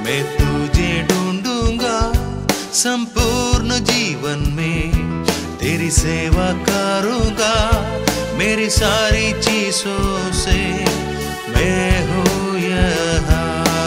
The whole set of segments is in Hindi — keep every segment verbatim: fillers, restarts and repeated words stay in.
मैं तुझे ढूंढूंगा संपूर्ण जीवन में, तेरी सेवा करूंगा मेरी सारी चीजों से। मैं हूँ यहाँ,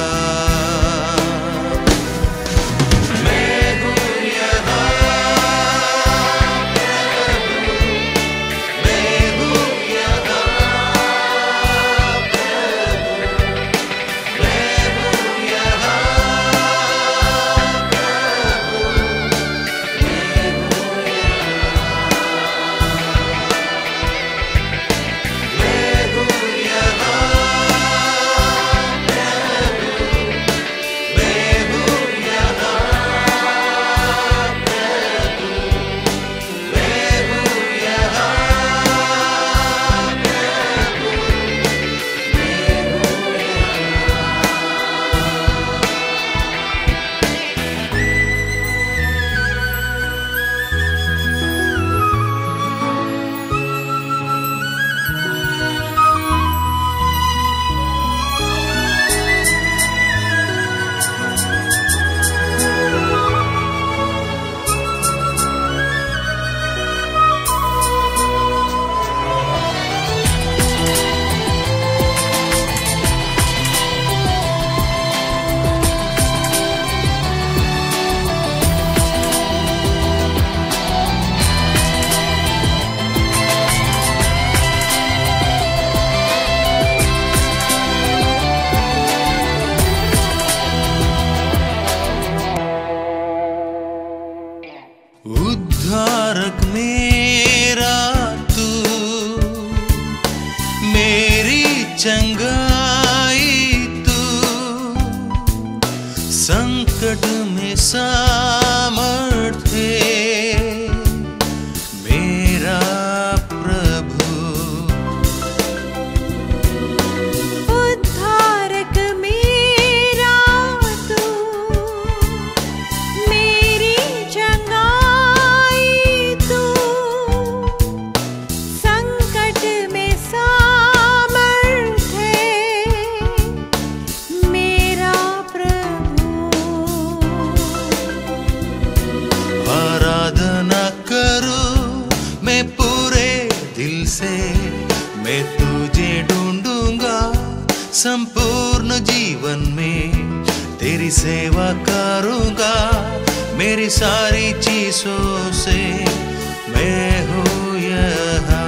उद्धारक मेरा तू, मेरी चंगाई तू, संकट में सामर्थ्य मेरा प्रभु। उद्धारक मेरा तू, मेरी चंगाई तू, संकट में सामर्थ्य मेरा प्रभु। आराधना करूं मैं पूरे दिल से, मैं तुझे ढूंढूंगा संपूर्ण जीवन में, तेरी सेवा करूंगा मेरी सारी चीजों से। मैं हूँ यहाँ,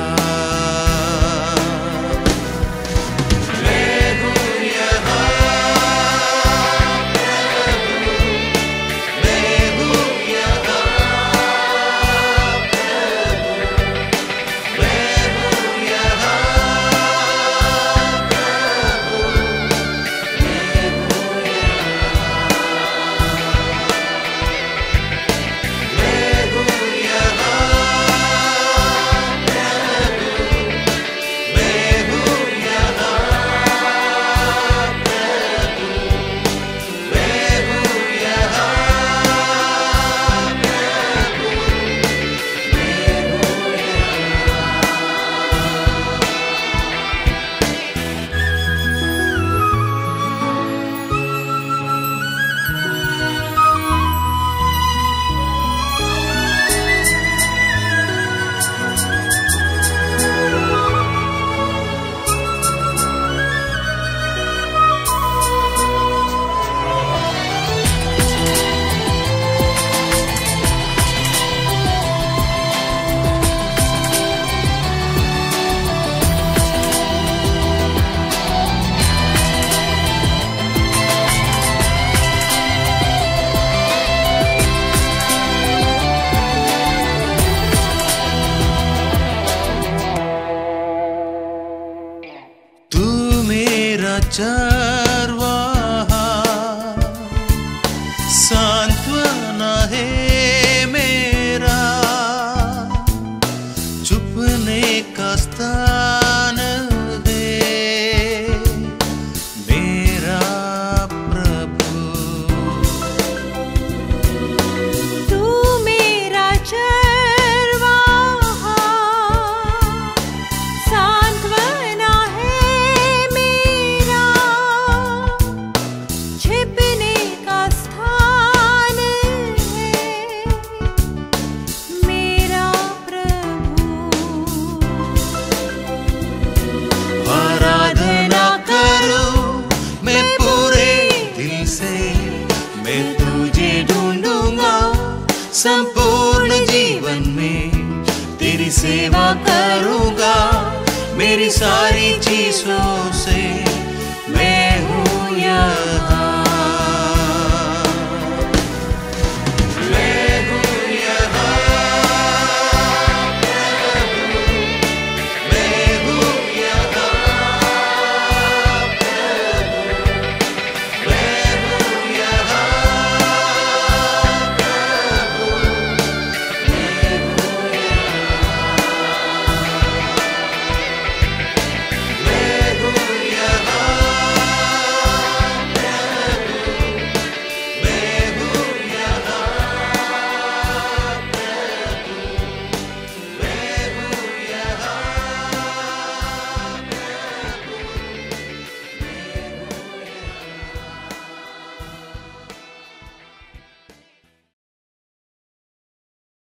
चरवाहा सांत्वना है मेरा, छुपने का स्थान है मेरा प्रभु। तू मेरा चरवाहा सांत्वना है मेरा, छिपने संपूर्ण जीवन में तेरी सेवा करूँगा। मेरी सारी चीजों से मैं हूँ यहाँ।